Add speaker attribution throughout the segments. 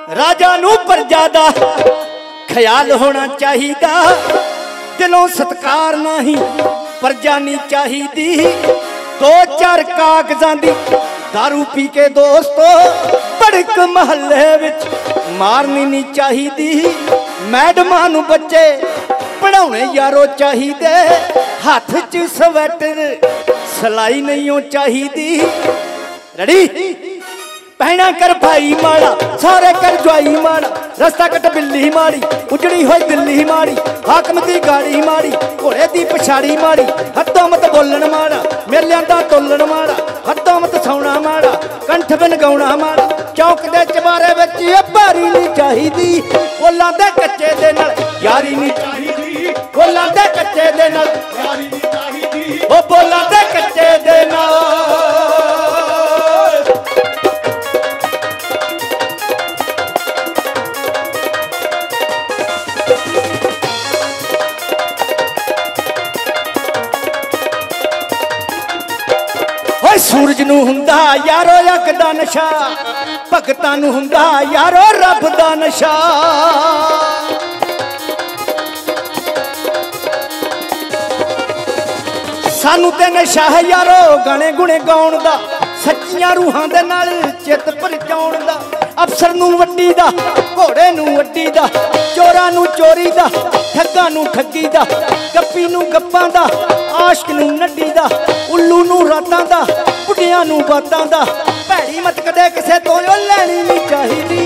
Speaker 1: राजा नू प्रजा दा ख्याल होना चाहिदा, दिलों सत्कार नहीं प्रजा नहीं चाहिदी। दो चार कागजां दी दारू पी के दोस्तों बड़क महल्ले विच मारनी नहीं चाहिदी। मैडमां नू बच्चे पढ़ाने यारो चाहिदे, हाथ च स्वेटर सलाई नहीं हो चाहिदी। रेडी पहना कर भाई माड़ा, सारे कर ज्वाई माड़ा, रस्ता कट बिल्ली माड़ी, उजड़ी हुई दिल्ली माड़ी, हाकम दी गाड़ी माड़ी, घोड़े दी पछाड़ी माड़ी, हद्दों मत बोलन माड़ा, मेलियां दा तोलन माड़ा, हद्दों मत सौना माड़ा, कंठ बिन गाउणा माड़ा। चौक दे चबारे विच बारी नहीं चाहिदी, बोलां दे कच्चे दे नाल यारी नहीं चाहिदी, बोलां दे कच्चे दे नाल यारी नहीं चाहिदी, ओ बोलां दे कच्चे दे नाल। सूरज नू हुंदा यारो अग दा नशा, भगतां नू हुंदा यारो रब दा नशा। सानू ते नशा है यारो गाने गुणे गाउण दा, सच्चियां रूहां दे नाल चित परचाउण दा। अफसर नू वड्डी दा, घोड़े नू वड्डी दा, चोरां नू चोरी दा, ठग्गां नू ठग्गी दा, गप्पी नू गप्पां दा, आशिक नू नड्डी दा, उल्लू नू रातां दा, बुढ़ियां नू बातां दा। भैड़ी मत कदे किसे तो लैनी नहीं चाहिदी,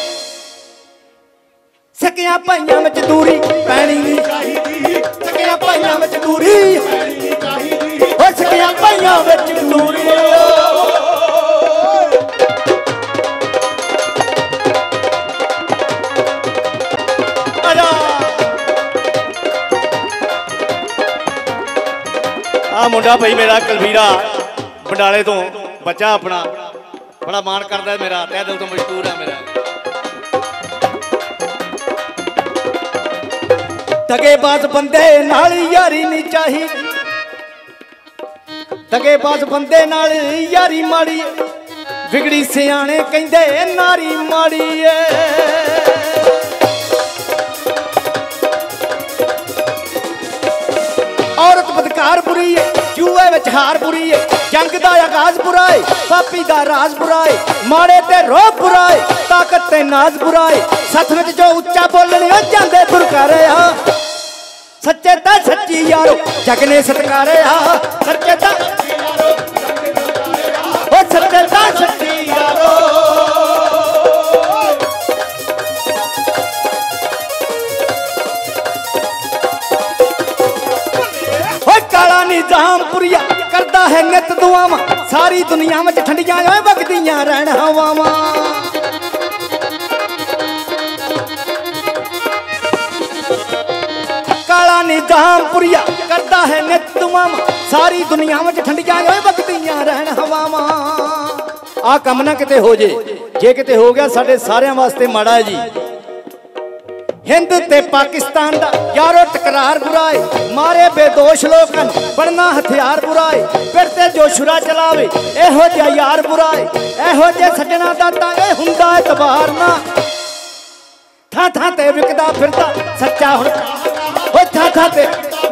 Speaker 1: सकियां भाइयां विच दूरी पैनी नहीं चाहिदी, सकियां भाइयां विच दूरी पैनी नहीं चाहिदी, ओ सकियां भाइयां विच दूरी। आ मुंडा भाई मेरा कलवीरा बंडाले तो बच्चा अपना बड़ा मान करता है मेरा, तह दिल तो मशहूर है मेरा। दगेबाज बंदे नाल यारी नहीं चाहिदी, दगेबाज बंदे नाल यारी माड़ी, बिगड़ी सियाने कहंदे नारी माड़ी है। औरत बदकार बुरी है, जुए विच हार बुरी है, जंग दा आगाज बुरा है, पापी दा राज बुरा है, माड़े ते रोब बुरा है, ताकत ते नाज बुरा है। सच विच जो उच्चा बोलने ओ जांदे फुरकारे आ, सच्चे ता सच्ची यारो जग ने सत्कारे आ, सच्चे ता ओ सच्चे ता सच्ची यारो। काला निजाम पुरिया करता है नित दुआवां, सारी दुनिया में ठंडियां वगदियां रहन हवावां। काला निजाम पुरिया करता है नित दुआवां, सारी दुनिया में ठंडियां वगदियां रहन हवावां। आ कम ना किते हो जे किते हो गया साडे सारियां वास्ते माड़ा है जी। हिंद ते पाकिस्तान दा यारो टकरार बुराए, मारे बेदोश लोगन बनना हथियार बुराए, फिर ते जो शुरा चलावे एहो जिहा यार बुराए, एहो जे सजना दा तां ए हुंदा एतबार ना। थां थां ते विकदा फिरदा सच्चा हुण, ओ थां थां ते